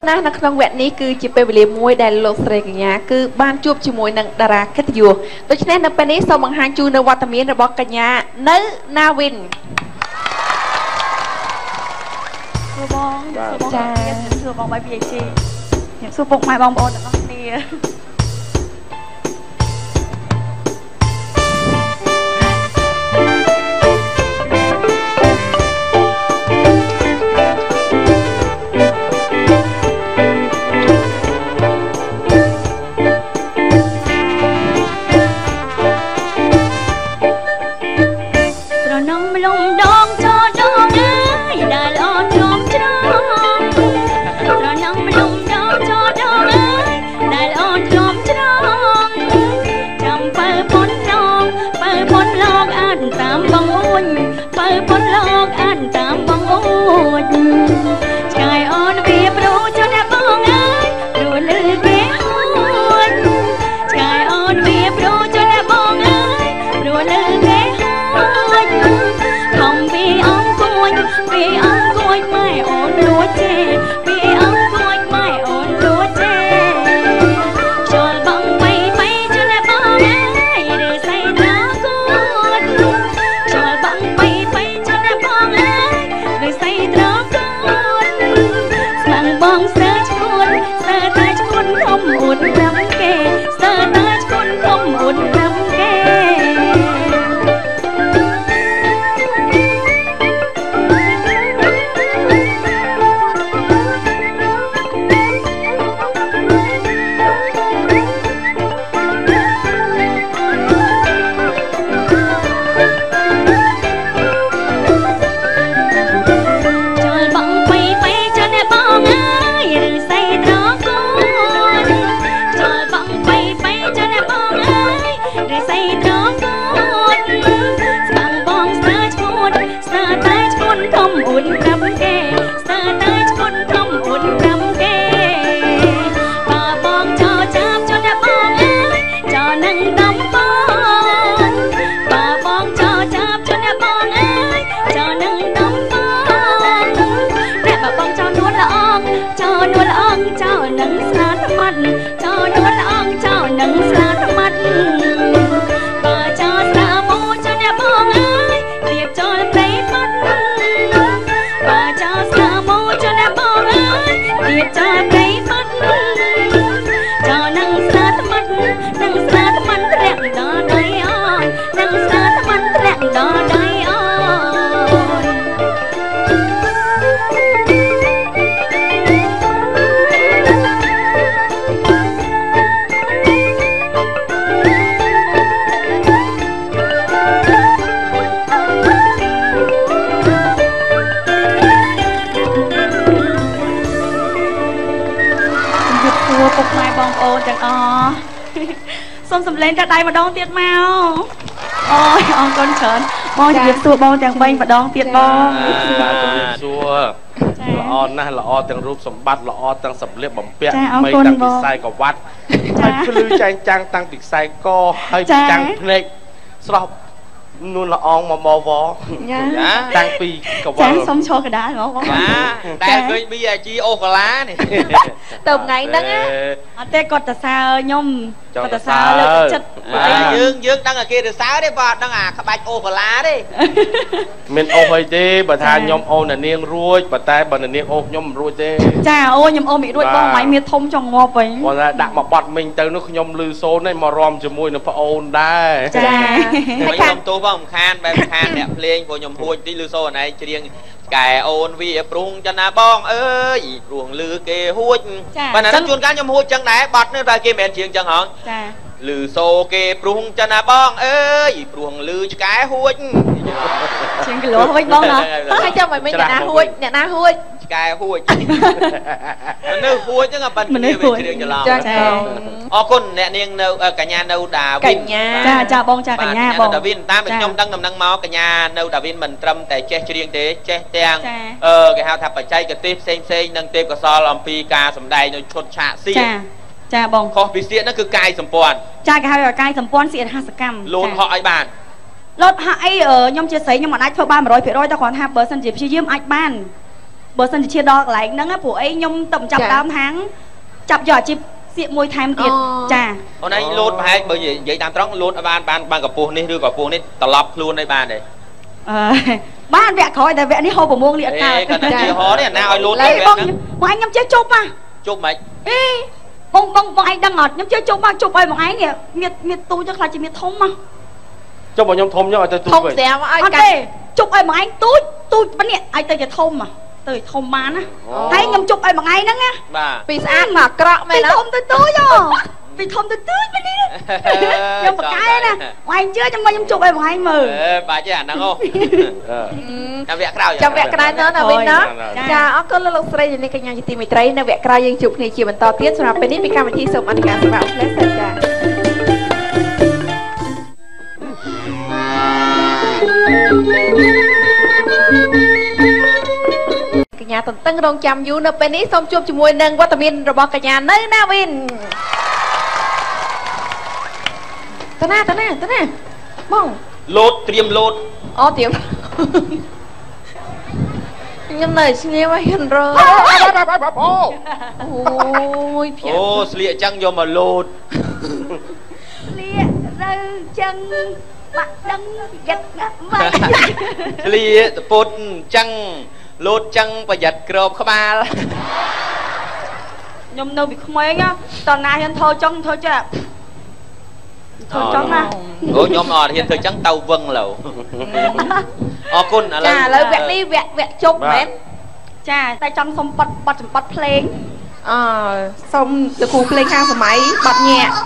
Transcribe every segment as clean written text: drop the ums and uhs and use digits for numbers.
นะนักร้องแวดนี้คือจะเป็นเวลีมวยแดนโลกเสกอย่างคือบ้านจูบจมวยนังดาราคัตยูโดยเฉพาะในปีนี้สมังหางจูในวัตมีนระบอกกัญญาเนื้อนาวินสู้บองจ้าสู้บองใบเบียร์จีสู้ปกไม้บองโบนแต่ต้องเตี้ยส้มสำเร็จจะได้มาดองเตียดมาโอ้ยอ๋อก้นเฉินบองจะเก็บตัวบองจังใบมาดองเตียดบองชัวละออนนะละออตั้งรูปสมบัติละออตั้งสำเร็จบ่มเปียไม่ตั้งปีไซกับวัดให้พลือใจจังตั้งปีไซก็ให้จังเพลงสอบนู่นละอองมอวอตั้งปีกับวัดส้มโชกระดาษหรอได้เคยมีไอจีโอกลาเนี่ยเติมไงนั่งอ่ะแต่กดตะซาย่อมกดตะซาเลยจัดยืงตั้งอะเกตะซาได้บ่ตั้งอะขบายโอกลาได้เมนโอไฮเจ้ประธานย่อมโอน่ะเนียงรุ่ยประแต่บันเนียงโอย่อมรุ่ยเจ้จ้าโอ้ย่อมโอมีรุ่ยบ้องไหมมีทมจงงอไปวันละดักมาปัดมิงเติมนึกย่อมลือโซนให้มารอมจมูกนึกพระโอนได้จ้าไม่ยอมตัวบ้องคานแบบคานเนี่ยเพลงพอยมพูดที่ลือโซนไหนเชียงแก่โอนวีปรุงจะนาบ้องเอ้ยปรุงลือเกหุ่นวันนั้นชวนการยมพูดจังไหนบัดเนี่ยไปเกมแอนเชียงจังหรอลือโซเกปรุงจะนาบ้องเอ้ยปรุงลือแก่หุ่นเชียงกลัวไม่บ้องเนาะให้เจ้าใหม่ไม่เนี่ยนาหุ่นเนี่ยนาหุ่นแก่หุ่นมันเนื้อหุ่นจังอะบัดเนี่ยไปเชียงจะลองอ๋อคนเนี่ยเนียงเนื้อกัญญาเนื้อดาวินจ้าบ้องจ้ากัญญาบ้องดาวินตามเป็นยมตั้งนำนั่งเมากัญญาเนื้อดาวินมันตรำแต่เจ๊เชียงเตะเจ๊แตงแกหาทับปัจจัยกับเทปเซ็งนั่งเทปกับซอลอมปีกาสมได้ในชดฉะเสียจ้าบ้องขอพิเศษนั่นคือกายสมปอนจ้ากายสมปอนเสีย50 กรัมโลนเขาไอ้บ้านรถไอ้ยมเจี๊ยใส่ยมมันไอ้เท่าบ้าน100%แต่ก่อน5%จีบชี้ยืมไอ้บ้านបើសិនជាដល់កន្លែងហ្នឹងព្រោះអីខ្ញុំតំចាប់ដើមហាងចាប់យកអាជីពសៀកមួយថែមទៀតចាអូនឯងលោតប្រហែលបើនិយាយតាមត្រង់លោតបានកម្ពស់នេះឬក៏កម្ពស់នេះត្រឡប់ខ្លួនឯបានទេបានវគ្គក្រោយតែវគ្គនេះហូបប្រមងលៀកកើតគាត់តែហោនេះណាឲ្យលោតទេបងខ្ញុំចេះជប់ហ่ะជប់មិនបងឯងដឹងអត់ខ្ញុំជឿជប់មកជប់ឲ្យបងឯងនេះមានទូចទៅខ្លាចជាមានធំមកជប់ឲ្យខ្ញុំធំយកឲ្យទៅទូចវិញធំស្រាប់ឲ្យកាត់ជប់ឲ្យបងឯងទូចប៉ុណ្នេះឲ្យទៅជាធំទៅធំបានណាហើយខ្ញុំជប់ឲ្យបងឯងហ្នឹងណាបាទពីស្អាតមកអាក្រក់មែនណាពីធំទៅទូចពីធំទៅទូចមែននេះខ្ញុំបកកែណាបងឯងជឿខ្ញុំជប់ឲ្យបងឯងមើលបាច់ទេអាហ្នឹងអូចាំវគ្គក្រោយចាំវគ្គក្រោយណាណាវិញណាចាអរគុណលោកស្រីនាងកញ្ញាជាទីមេត្រីនៅវគ្គក្រោយយើងជួបគ្នាជាបន្តទៀតសម្រាប់ពេលនេះពីកម្មវិធីសូមអនុញ្ញាតសម្រាប់ផ្លេសចាកញ្ញាតន្ទឹងរង់ចាំយូរនៅពេលនេះសូមជួបជាមួយនឹងវត្តមានរបស់កញ្ញានៅណាវិញតណាបងលោតត្រៀមលោតអូត្រៀមខ្ញុំនៅស្ងៀមហើយហ៊ានរើអូយអូស្លៀកចឹងយកមកលោតស្លៀករើចឹងបាក់ដឹងយិតណាស់មកស្លៀកតពុតចឹងលោតចឹងប្រយ័ត្នក្របក្បាលខ្ញុំនៅពីក្មេងតើណាហ៊ានធ្វើចឹងធ្វើចាធ្វើចឹងណាអូខ្ញុំអត់ហ៊ានធ្វើចឹងទៅវឹងឡូវអរគុណឥឡូវចាឥឡូវវគ្គនេះវគ្គជប់មែនចាតែចង់សុំបတ်ចម្បត្តិភ្លេងសុំលោកគ្រូភ្លេងខាងសម័យបတ်ញាក់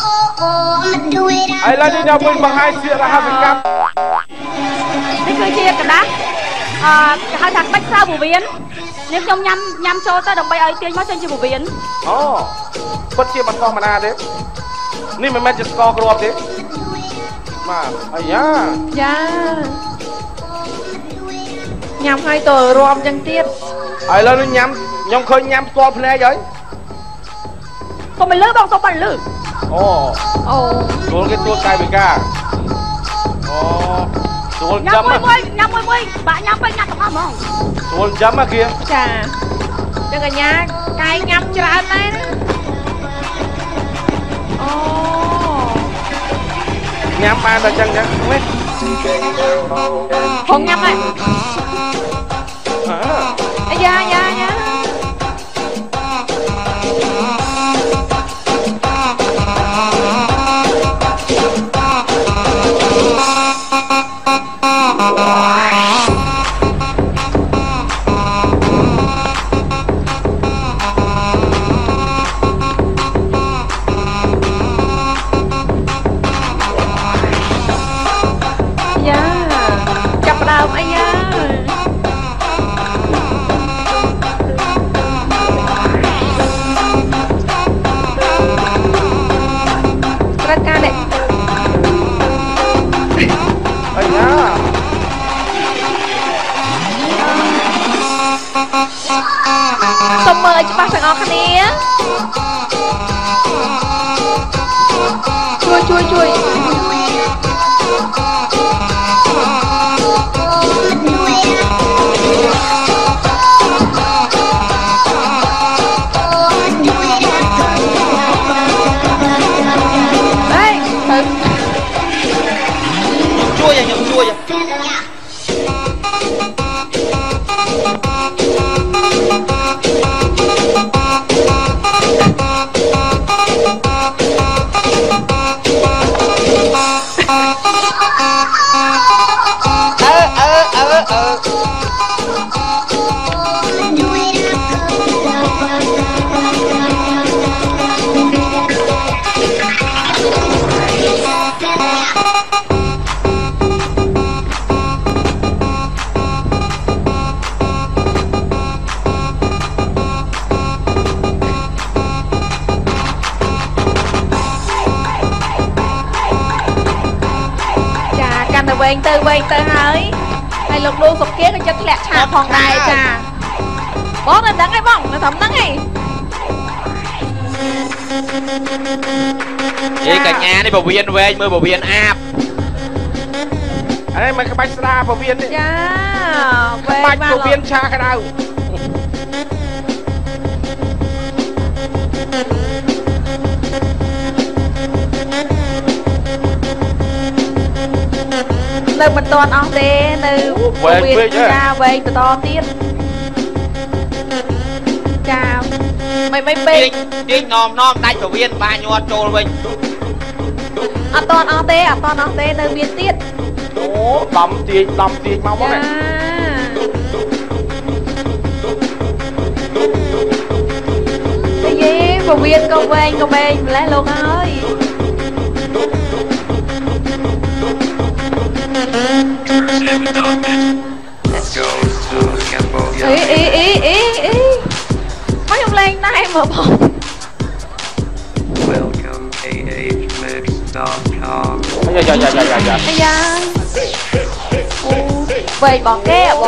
ឥឡូវនេះខ្ញុំបង្ហាញសៀករហស្សកម្មនេះគឺជាกระดาษគេហៅថាក្បាច់ខ្សៅពោះវៀននេះខ្ញុំញ៉ាំចូលទៅដើម្បីឲ្យទាញមកចេញជាពោះវៀនអូពិតជាមិនខុសមិនណាទេនេះមិនមែនជាស្ករគ្រាប់ទេបាទអាយ៉ាយ៉ាញ៉ាំឲ្យទៅរួមចឹងទៀតឥឡូវនេះញ៉ាំខ្ញុំឃើញញ៉ាំស្គាល់ភ្នែកហើយសុំមិនលឺបងសុំមិនលឺអូចូលគេទួលកាយវិការអូចូលញ៉ាំមួយញ៉ាំមួយបាក់ញ៉ាំទៅញ៉ាំទាំងអស់ហ្មងចូលចាំមកkia ចាចឹងកញ្ញាកាយញ៉ាំច្រើនដែរណាអូញ៉ាំបានតែចឹងនេះខ្ញុំញ៉ាំហើយអាយ៉ាចាប់ដើមអាយ៉ាត្រូវការនេះអាយ៉ាសូមមើលច្បាស់ទាំងអស់គ្នាជួយវែងទៅហើយលោកឌូសុគាក៏ចិត្តធ្លាក់ឆាកផងដែរចាបងនៅដឹងហើយបងនៅត្រឹមហ្នឹងឯងកញ្ញានេះបវៀនវែងមើលបវៀនអាបអានេះមិនក្បាច់ស្ដាបវៀននេះចាក្បាច់បវៀនឆាក្តៅមិនតាន់អស់ទេនៅចាវែងបន្តទៀតចាមិនពេកទាញនាំដាច់ពវៀនបាញាត់ចូលវិញអត់តាន់អស់ទេនៅមានទៀតអូដំទាញមកមកនេះតែយេពវៀនក៏វែងម្លេះលោកអើយមកខ្ញុំលេងណែមើលបង welcomeahmix.com យ៉ាអូវែងបងគេបង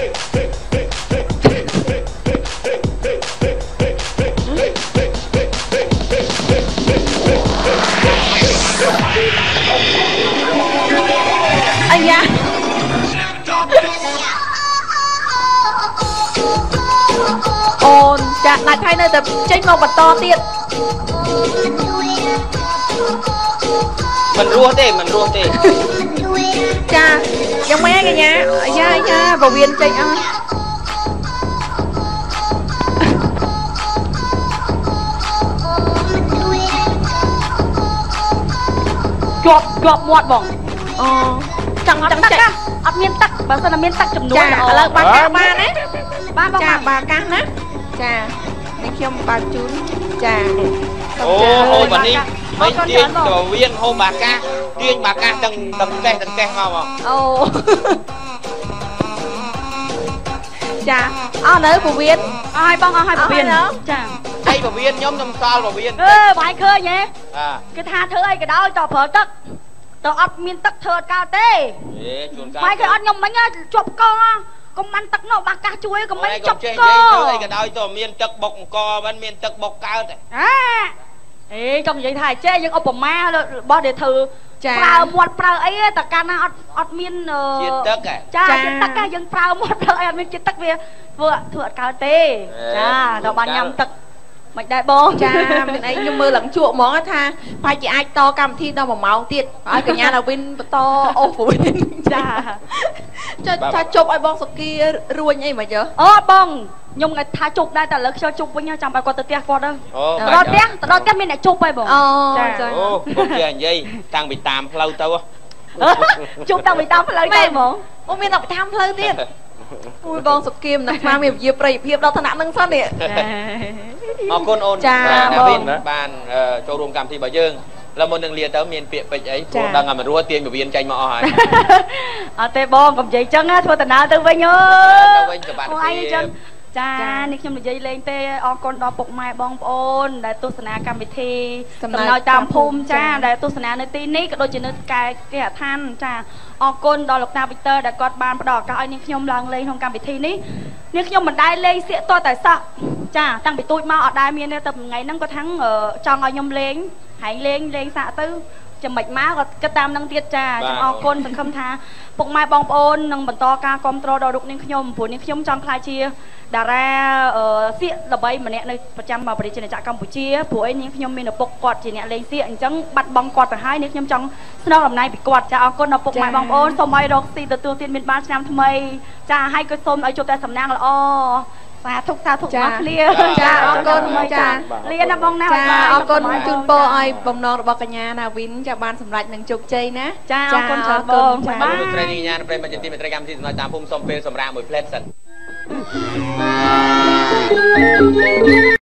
dạ ồn chặt lại thay nơi tập tranh một bật to tiệt mình rua tê cha giống mấy cái nha dạ vào viên tranh ơi chọp muột bỏng chẳng chạy ấp miên tắc bà sao là miên tắc chùm núi là bà cá ba đấy ba bà cá nè chà này khi ông bà chú chà ô bà đi mấy tiên đồ viên hôm bà ca từng ke không ô chà nữa bà viên hai bà viên chà ai bà viên nhóm năm sao bà viên bài khơi nhé cái tha thứ ai cái đó cho phở tất tao ấp miên tắc thợ cao tê mai cái ăn nhom bánh á chụp con ăn tắc nó bạc cá chuối con bánh chụp co cái đó tao miên tắc bọc co bánh miên tắc bọc cao tê ê trong vậy thầy chê những ông ma bao để thử prao muột prao ấy tất cả nó ấp miên tắc à cha tắc cái dân prao muột prao ấy miên tắc vừa thợ cao tê cha tao bán nhầm tắc mày đại bông cha mình ấy nhưng mơ lẫn chuộng món tha phải chị ai to cầm thi đâu mà máu tiệt ở cả nhà nào bên to ô phụ cha cha chụp ai bông kia ruồi ấy mà chứ bông nhưng người tha chụp đây ta lực cho chụp với nhau chẳng phải qua tới qua đâu đó cái mình lại chụp ai bông không kia gì đang bị tạm lâu tao chụp đang bị tạm lâu tao bông ông mình đọc tham lâu tiệt ui bông sụp kim này mà mình dịp rầy hiệp đâu thằng nạn nâng sát nè con ôn ban cho rùm cảm thi bà dương là một đường liền tới miền Việt bịch ấy đang ngầm rùa tiền của viên tranh mọ hỏi tê bông cầm giấy chân á thua tận nào tư với nhớ không ai chân chaนี่ខ្ញុំនិយាយលេងទេអរគុណដល់ពុកម៉ែបងប្អូនដែលទស្សនាកម្មវិធីសំណើចតាមភូមិចាដែលទស្សនានៅទីនេះក៏ដូចជានៅគេហដ្ឋានចាអរគុណដល់លោកតាវីកទ័រដែលគាត់បានផ្ដល់ឱកាសឲ្យនាងខ្ញុំឡើងលេងក្នុងកម្មវិធីនេះនាងខ្ញុំមិនដែលលេងសៀកតតែសោះចាតាំងពីទូចមកអត់ដែលមានទេតែថ្ងៃហ្នឹងគាត់ថាំងចង់ឲ្យខ្ញុំលេងហើយលេងសាក់ទៅចាំមិនមកក៏គិតតាមនឹងទៀតចាខ្ញុំអរគុណសង្ឃឹមថាពុកម៉ែបងប្អូននឹងបន្តការគ្រប់គ្រងដល់រូបនាងខ្ញុំព្រោះនាងខ្ញុំចង់ខ្លាចជាតារាសៀកល្បីម្នាក់នៅប្រចាំប្រជាជាតិកម្ពុជាព្រោះអីនាងខ្ញុំមានឪពុកគាត់ជាអ្នកលេងសៀកអញ្ចឹងបាត់បង់គាត់ទៅហើយនាងខ្ញុំចង់ស្នងអំណាចពីគាត់ចាអរគុណដល់ពុកម៉ែបងប្អូនសូមឲ្យរកស៊ីទទួលទានមានបានឆ្នាំថ្មីចាហើយក៏សូមឲ្យជួបតែសំណាងល្អសាធុអស់គ្នាចាអរគុណចាលាណាបងណាអរគុណជូនពរឲ្យបំណងរបស់កញ្ញាណាវិនចាបានសម្រេចនឹងជោគជ័យណាចាអរគុណច្រើនបងបាទត្រីនីញាណប្រិមត្តជាទីមេត្រីកម្មវិធីសម្រាប់តាមភូមិសូមពេលសម្រាប់មួយផ្លែតសិន